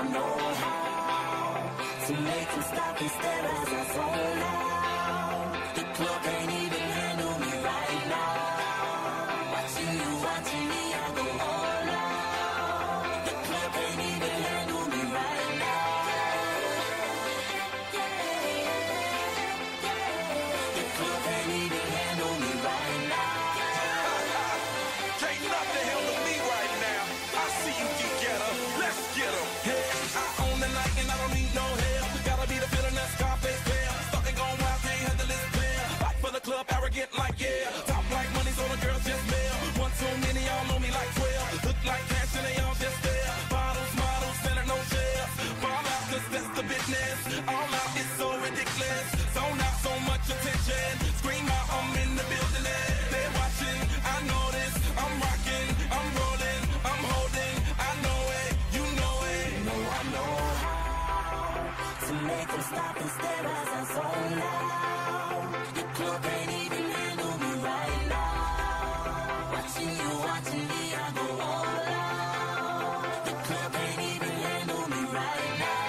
I know how to make them stop and stare as I zone out. The club can't even handle me right now. Watching you, watching me, I go all out. The club can't even handle me right now. The club can't even handle me right now. Can't nothing handle me right now. I see you get getter, let's get 'em. Hey, I own the night and I don't need no help. We gotta be the feeling that Scarface fell. Starting going wild, can't handle this fair. Fight for the club, arrogant like yeah. Top like money, so the girls just mail. One too many, y'all know me like 12. Look like cash and they all just there. Bottles, models, selling no shares. Fall out, cause that's the business. All out is so ridiculous. Zone out, so much attention. Scream out, I'm in the building. They're watching, I know this. I'm rocking, I'm rolling, I'm holding. I know it, you know it. You know I know how to make them stop and stare as I zone out. The club can't even handle me right now. Watching you, watching me, I go all out. The club can't even handle me right now.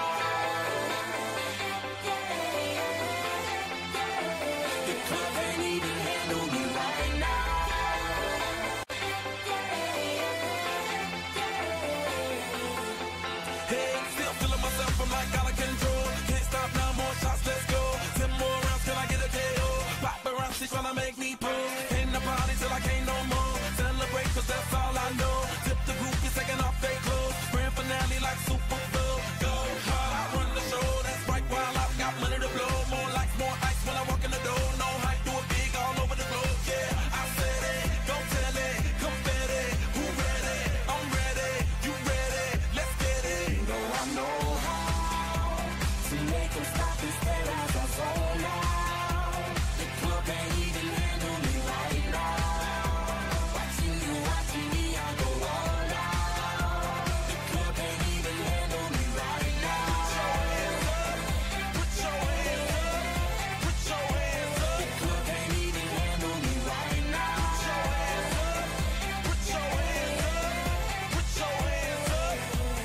The club can't even handle me right now. Hey, still feeling myself, I'm like out of control. Can't stop now, more shots, let's go. 10 more rounds till I get a KO. Pop around, she's tryna make me pull. Came to party till I can't no more. Celebrate, cause that's all I know. Tip the groupies taking off their clothes. Grand finale like Super Bowl. Go hard, I run the show. That's right, while I've got money to blow. More lights, more ice when I walk in the door. No hype, do it big all over the globe. Yeah, I said it, go tell it, confetti. Who ready? I'm ready, you ready? Let's get it. You know I know how to make them stop and stare as I zone out. The club can't even handle me right now. Watching you, watching me, I go all out. The club can't even handle me right now. Put your hands up, put your hands up. The club can't even handle me right now. Put your hands up, put your hands up.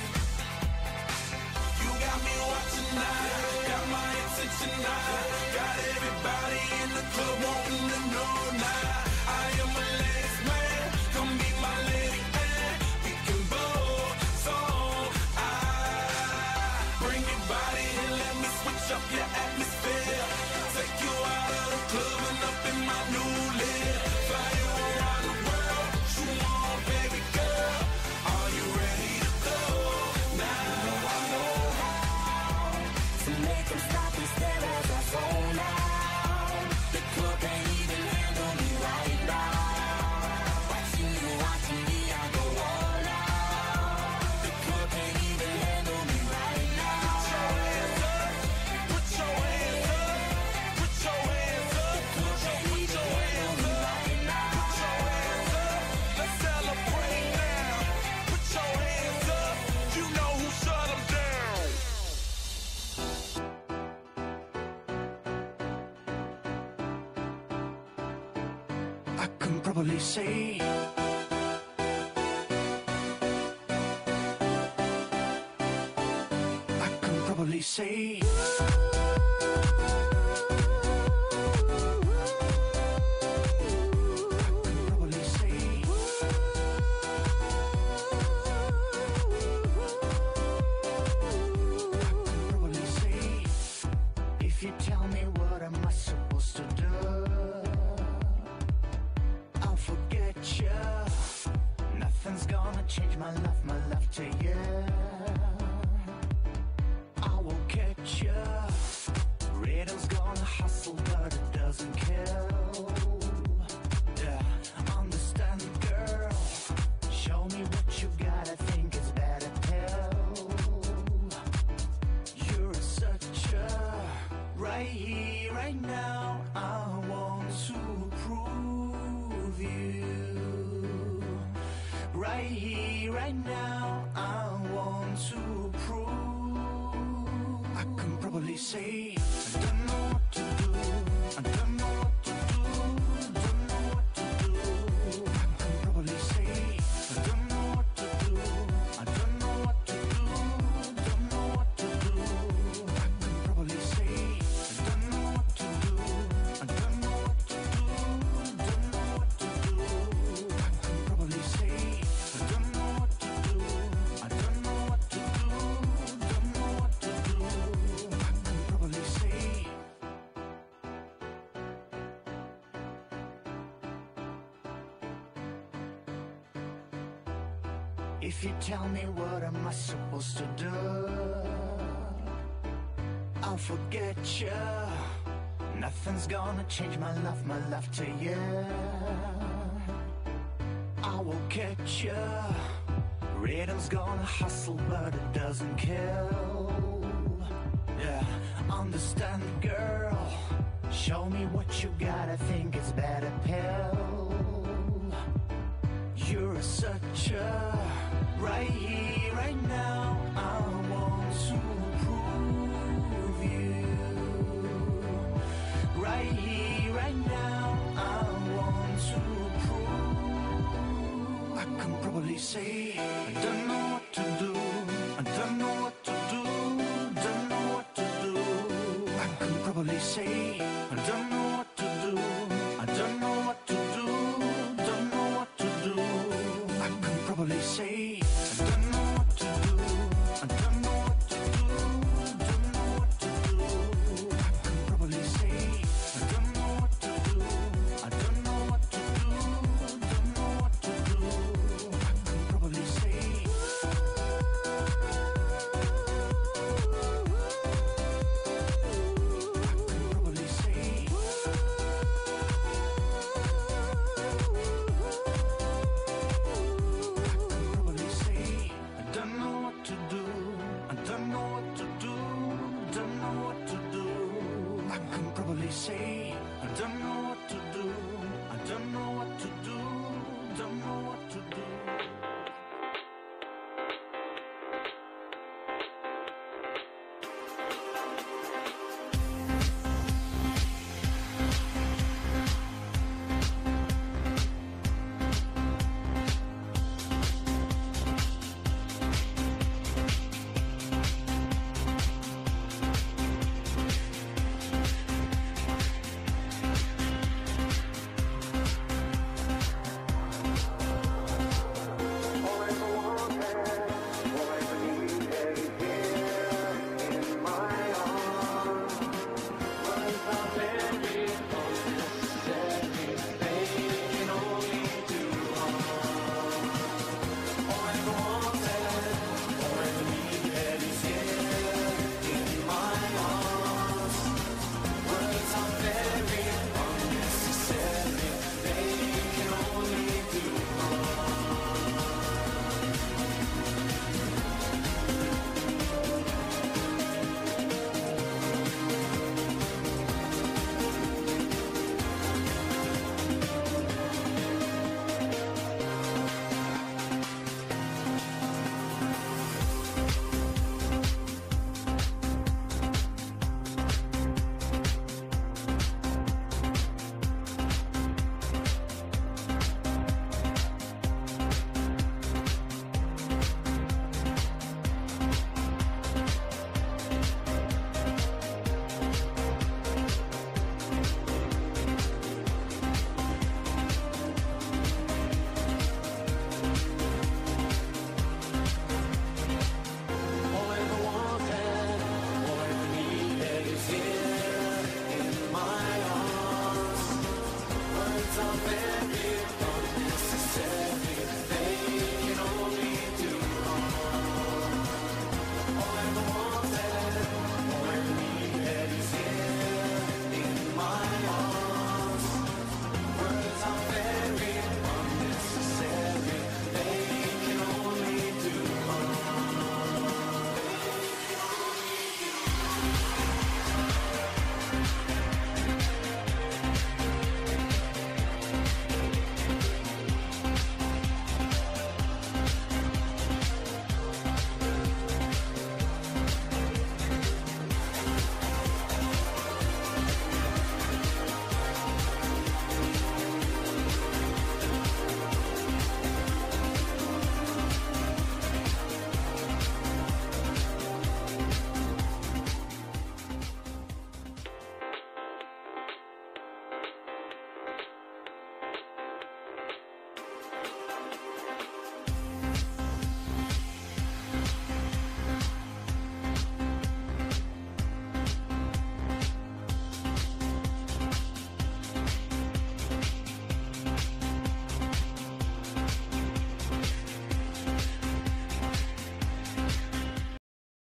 You got me watching now, got my attention now. Got everybody in the club wanting to know now. I am a ladies man, come be my lady man. We can both, so I bring your body and let me switch up your atmosphere. Take you out of the club and up in my new live. Fly you around the world, you want baby girl. Are you ready to go now? I know how to make them stop and stare as I zone out. The club can't even handle me right now. Watching you, watching me, I go all out. The club can't even handle me right now. Put your hands up, put your hands up, put your hands up. The club can't even handle me right now. Put your hands up, let's celebrate now. Put your hands up, you know who shut them down. I can probably say I can probably say I can probably say I can probably say if you tell me what am I supposed to do, I'll forget you. Nothing's gonna change my love to you. I will catch you. Rhythm's gonna hustle, but it doesn't kill. Yeah, understand, girl. Show me what you got. I think it's better tell. You're such a right here, right now. I want to prove you. Right here, right now. I want to prove. I can probably say I don't know what to do. I don't know what to do. Don't know what to do. I can probably say I don't know what to do. I don't know what to do. Don't If you tell me what am I supposed to do, I'll forget you. Nothing's gonna change my love to you. I will catch you. Rhythm's gonna hustle, but it doesn't kill. Yeah, understand, girl. Show me what you got. I think it's better pill. You're such a right here, right now. I want to prove you. Right here, right now. I want to prove. I can probably say I don't know what to do. I don't know what to do. Don't know what to do. I can probably say I don't know what to do. I don't know what to do. Don't know what to do. I can probably say I don't know what to do. I don't know what to do. Don't know what to do. I can probably say I don't know what to do. I don't know what to do. Don't know what to do. I can probably say. Say I don't know what to do. I don't know what to do. Don't know